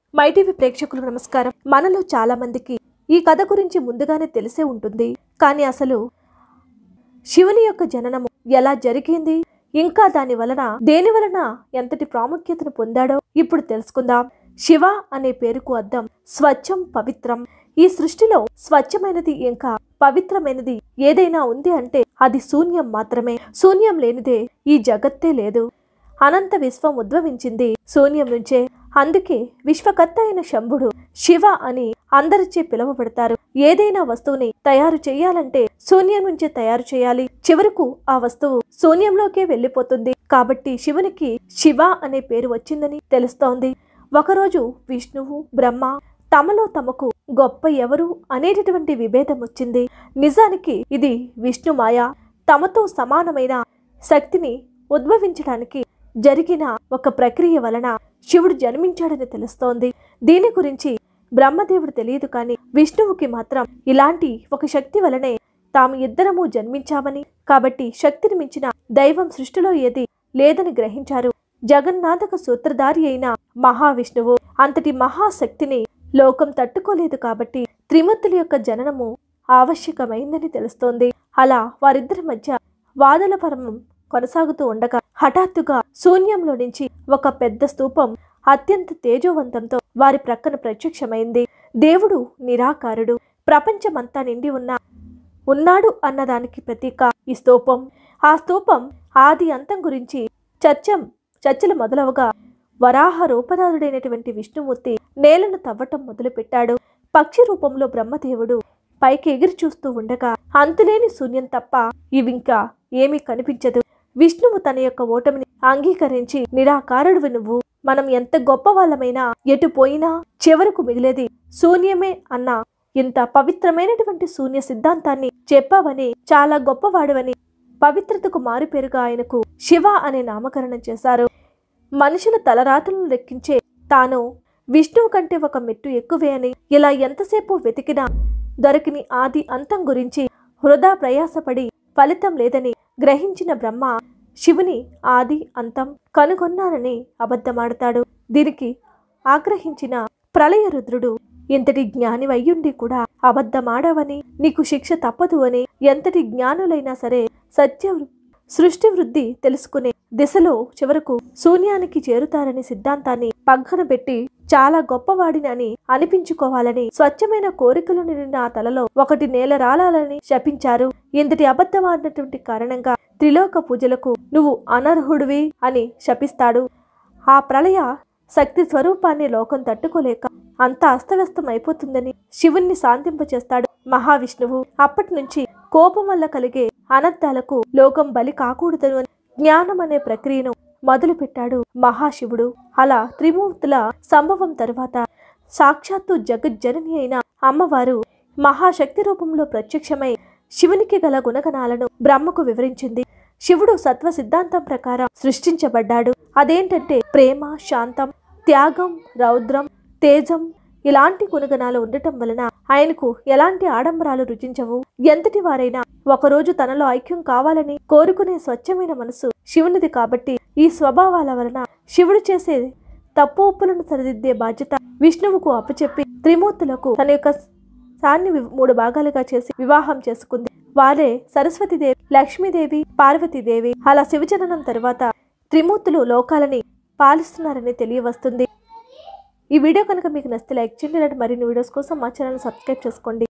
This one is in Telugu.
మైటీవీ ప్రేక్షకులకు నమస్కారం. మనలో చాలా మందికి ఈ కథ గురించి ముందుగానే తెలిసే ఉంటుంది. కానీ అసలు శివుని యొక్క జననము ఎలా జరిగింది, ఇంకా దేని వలన ఎంతటి ప్రాముఖ్యతను పొందాడో ఇప్పుడు తెలుసుకుందాం. శివ అనే పేరుకు అర్థం స్వచ్ఛం, పవిత్రం. ఈ సృష్టిలో స్వచ్ఛమైనది ఇంకా పవిత్రమైనది ఏదైనా ఉంది అంటే అది శూన్యం మాత్రమే. శూన్యం లేనిదే ఈ జగత్తే లేదు. అనంత విశ్వం ఉద్భవించింది శూన్యం నుంచే. అందుకే విశ్వకర్త అయిన శంభుడు శివ అని అందరిచే పిలువబడతారు. ఏదైనా వస్తువుని తయారు చేయాలంటే శూన్యం నుంచే తయారు చేయాలి. చివరకు ఆ వస్తువు శూన్యంలోకే వెళ్ళిపోతుంది. కాబట్టి శివునికి శివ అనే పేరు వచ్చిందని తెలుస్తోంది. ఒకరోజు విష్ణువు, బ్రహ్మ తమలో తమకు గొప్ప ఎవరు అనేటటువంటి విభేదం వచ్చింది. నిజానికి ఇది విష్ణు మాయ. తమతో సమానమైన శక్తిని ఉద్భవించడానికి జరిగిన ఒక ప్రక్రియ వలన శివుడు జన్మించాడని తెలుస్తోంది. దీని గురించి బ్రహ్మదేవుడు తెలియదు, కానీ విష్ణువుకి మాత్రం ఇలాంటి ఒక శక్తి వలనే తాము ఇద్దరము జన్మించామని, కాబట్టి శక్తిని మించిన దైవం సృష్టిలో ఏది లేదని గ్రహించారు. జగన్నాథక సూత్రధారి అయిన మహావిష్ణువు అంతటి మహాశక్తిని లోకం తట్టుకోలేదు. కాబట్టి త్రిమూర్తుల యొక్క జననము ఆవశ్యకమైందని తెలుస్తోంది. అలా వారిద్దరి మధ్య వాదన పరమం కొనసాగుతూ ఉండగా హఠాత్తుగా శూన్యంలో నుంచి ఒక పెద్ద స్తూపం అత్యంత తేజోవంతంతో వారి ప్రక్కన ప్రత్యక్షమైంది. దేవుడు నిరాకారుడు, ప్రపంచమంతా నిండి ఉన్నాడు అన్నదానికి ప్రతీక ఈ స్తూపం. ఆ స్తూపం ఆది అంతం గురించి చర్చలు మొదలవగా వరాహ రూపధారుడైనటువంటి విష్ణుమూర్తి నేలను తవ్వటం మొదలుపెట్టాడు. పక్షి రూపంలో బ్రహ్మదేవుడు పైకి ఎగిరి చూస్తూ ఉండగా అంతులేని శూన్యం తప్ప ఇవింకా ఏమీ కనిపించదు. విష్ణువు తన యొక్క ఓటమిని అంగీకరించి, నిరాకారుడు నువ్వు, మనం ఎంత గొప్ప వాళ్ళమైనా ఎటు పోయినా చివరకు మిగిలేది శూన్యమే అన్న ఇంత పవిత్రమైనటువంటి శూన్య సిద్ధాంతాన్ని చెప్పావని, చాలా గొప్పవాడువని పవిత్రతకు మారుపేరుగా ఆయనకు శివ అనే నామకరణం చేశారు. మనుషుల తలరాతలను లెక్కించే తాను విష్ణువు కంటే ఒక మెట్టు ఎక్కువే అని, ఇలా ఎంతసేపు వెతికినా దొరికిని ఆది అంతం గురించి వృధా ప్రయాసపడి ఫలితం లేదని గ్రహించిన బ్రహ్మ శివుని ఆది అంతం కనుగొన్నానని అబద్ధమాడతాడు. దీనికి ఆగ్రహించిన ప్రళయ రుద్రుడు, ఎంతటి జ్ఞాని అయ్యుండి కూడా అబద్ధమాడవని, నీకు శిక్ష తప్పదు అని, ఎంతటి జ్ఞానులైనా సరే సృష్టి వృద్ధి తెలుసుకునే దిశలో చివరకు శూన్యానికి చేరుతారని సిద్ధాంతాన్ని పక్కన పెట్టి చాలా గొప్పవాడిని అని అనిపించుకోవాలని, స్వచ్ఛమైన కోరికలు నిండిన ఆ తలలో ఒకటి నేల రాలాలని శపించారు. ఇంతటి అబద్ధమాడినటువంటి కారణంగా త్రిలోక పూజలకు నువ్వు అనర్హుడివి అని శపిస్తాడు. ఆ ప్రళయ శక్తి స్వరూపాన్ని లోకం తట్టుకోలేక అంతా అస్తవ్యస్తం అయిపోతుందని శివుణ్ణి శాంతింపచేస్తాడు మహావిష్ణువు. అప్పటి నుంచి కోపం వల్ల కలిగే అనర్థాలకు లోకం బలి కాకూడదు అని జ్ఞానం అనే ప్రక్రియను మొదలు పెట్టాడు మహాశివుడు. అలా త్రిమూర్తుల సంభవం తరువాత సాక్షాత్తు జగజ్జనని అయిన అమ్మవారు మహాశక్తి రూపంలో ప్రత్యక్షమై శివునికి గల గుణగణాలను బ్రహ్మకు వివరించింది. శివుడు సత్వ సిద్ధాంతం ప్రకారం సృష్టించబడ్డాడు. అదేంటంటే ప్రేమ, శాంతం, త్యాగం, రౌద్రం, తేజం ఇలాంటి గుణగణాలు ఉండటం వలన ఆయనకు ఎలాంటి ఆడంబరాలు రుచించవు. ఎంతటి వారైనా ఒకరోజు తనలో ఐక్యం కావాలని కోరుకునే స్వచ్ఛమైన మనసు శివునిది. కాబట్టి ఈ స్వభావాల వలన శివుడు చేసే తప్పు ఒప్పులను సరిదిద్దే బాధ్యత విష్ణువుకు అప్పచెప్పి త్రిమూర్తులకు తన యొక్క సాన్ని 3 భాగాలుగా చేసి వివాహం చేసుకుంది. వారే సరస్వతీదేవి, లక్ష్మీదేవి, పార్వతీదేవి. అలా శివజననం తరువాత త్రిమూర్తులు లోకాలని పాలిస్తున్నారని తెలియవస్తుంది. ఈ వీడియో కనుక మీకు నచ్చితే లైక్ చేయండి. ఇలాంటి మరిన్ని వీడియోస్ కోసం మా ఛానల్ సబ్స్క్రైబ్ చేసుకోండి.